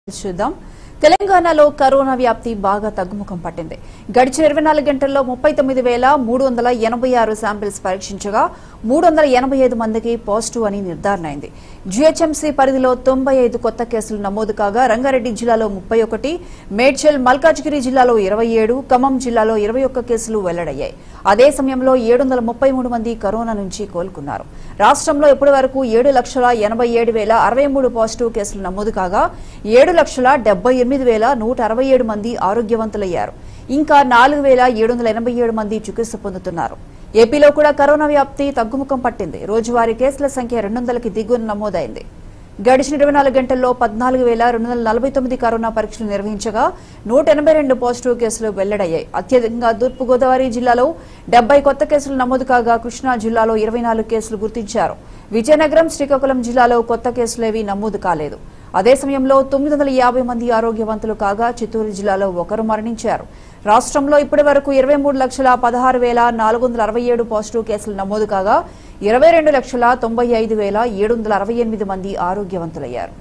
చూద్దాం. తెలంగాణలో కరోనా వ్యాప్తి బాగా తగ్గుముఖం పట్టింది. గడిచిన 24 గంటల్లో 39,386 శాంపిల్స్ పరీక్షించగా 385 మందికి పాజిటివ్ అని నిర్ధారణ అయింది. జీహెచ్ఎంసీ పరిధిలో 95 కొత్త కేసులు నమోదు కాగా రంగారెడ్డి జిల్లాలో 31, మేడ్చల్, మల్కాజ్గిరి జిల్లాలో 27, ఖమ్మం జిల్లాలో 21 కేసులు వెల్లడయ్యాయి. అదే సమయంలో 733 మంది కరోనా నుంచి కోలుకున్నారు. రాష్ట్రంలో ఇప్పటి వరకు 7,87,063 పాజిటివ్ కేసులు నమోదు కాగా 7,78,167 మంది ఆరోగ్యవంతులయ్యారు. ఇంకా 4,787 మంది చికిత్స పొందుతున్నారు. ఏపీలో కూడా కరోనా వ్యాప్తి తగ్గుముఖం పట్టింది. రోజువారీ కేసుల సంఖ్య 200కి దిగువన నమోదైంది. గడిచిన 24 గంటల్లో 14,249 కరోనా పరీక్షలు నిర్వహించగా 182 పాజిటివ్ కేసులు వెల్లడయ్యాయి. అత్యధికంగా తూర్పుగోదావరి జిల్లాలో 70 కొత్త కేసులు నమోదు కాగా కృష్ణా జిల్లాలో 24 కేసులు గుర్తించారు. విజయనగరం, శ్రీకాకుళం జిల్లాలో కొత్త కేసులేవీ నమోదు కాలేదు. అదే సమయంలో 950 మంది ఆరోగ్యవంతులు కాగా చిత్తూరు జిల్లాలో ఒకరు మరణించారు. రాష్ట్రంలో ఇప్పటి వరకు 23,16,467 పాజిటివ్ కేసులు నమోదు కాగా 22,95,768 మంది ఆరోగ్యవంతులయ్యారు.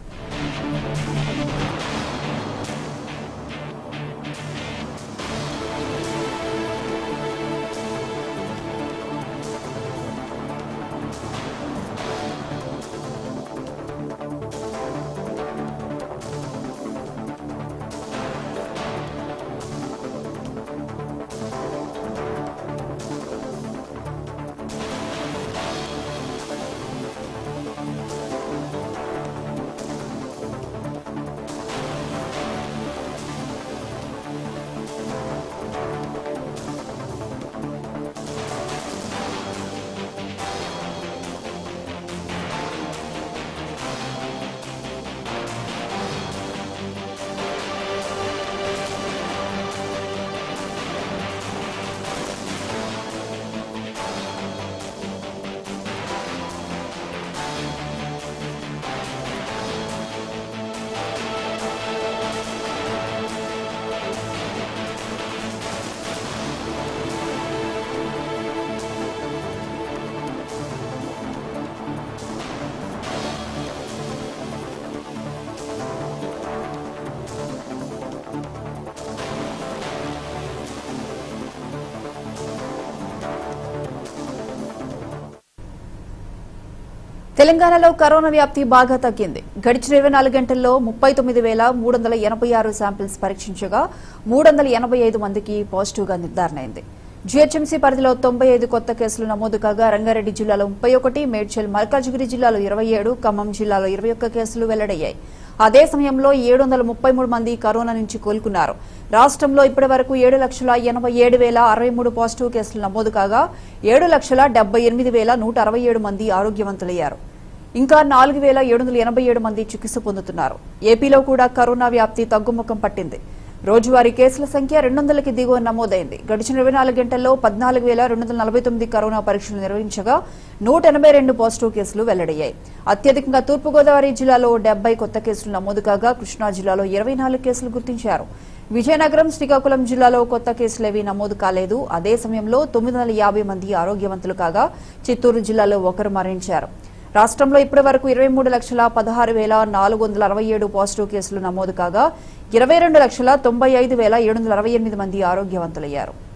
తెలంగాణలో కరోనా వ్యాప్తి బాగా తగ్గింది. గడిచిన 24 గంటల్లో 39,386 శాంపిల్స్ పరీక్షించగా 385 మందికి పాజిటివ్ గా నిర్ధారణ అయింది. జీహెచ్ఎంసీ పరిధిలో 95 కొత్త కేసులు నమోదు కాగా రంగారెడ్డి జిల్లాలో 31, మేడ్చల్, మల్కాజ్గిరి జిల్లాలో 27, ఖమ్మం జిల్లాలో 21 కేసులు వెల్లడయ్యాయి. అదే సమయంలో 733 మంది కరోనా నుంచి కోలుకున్నారు. రాష్ట్రంలో ఇప్పటి వరకు 7,87,063 పాజిటివ్ కేసులు నమోదు కాగా 7,78,167 మంది ఆరోగ్యవంతులయ్యారు. ఇంకా 4,787 మంది చికిత్స పొందుతున్నారు. ఏపీలో కూడా కరోనా వ్యాప్తి తగ్గుముఖం పట్టింది. రోజువారీ కేసుల సంఖ్య 200కి దిగువ నమోదైంది. గడిచిన 24 గంటల్లో 14,249 కరోనా పరీక్షలు నిర్వహించగా 182 పాజిటివ్ కేసులు వెల్లడయ్యాయి. అత్యధికంగా తూర్పుగోదావరి జిల్లాలో 70 కొత్త కేసులు నమోదు కాగా కృష్ణా జిల్లాలో 24 కేసులు గుర్తించారు. విజయనగరం, శ్రీకాకుళం జిల్లాలో కొత్త కేసులేవీ నమోదు కాలేదు. అదే సమయంలో 950 మంది ఆరోగ్యవంతులు కాగా చిత్తూరు జిల్లాలో ఒకరు మరణించారు. రాష్ట్రంలో ఇప్పటి వరకు 23,16,467 పాజిటివ్ కేసులు నమోదు కాగా 22,95,768 మంది ఆరోగ్యవంతులయ్యారు.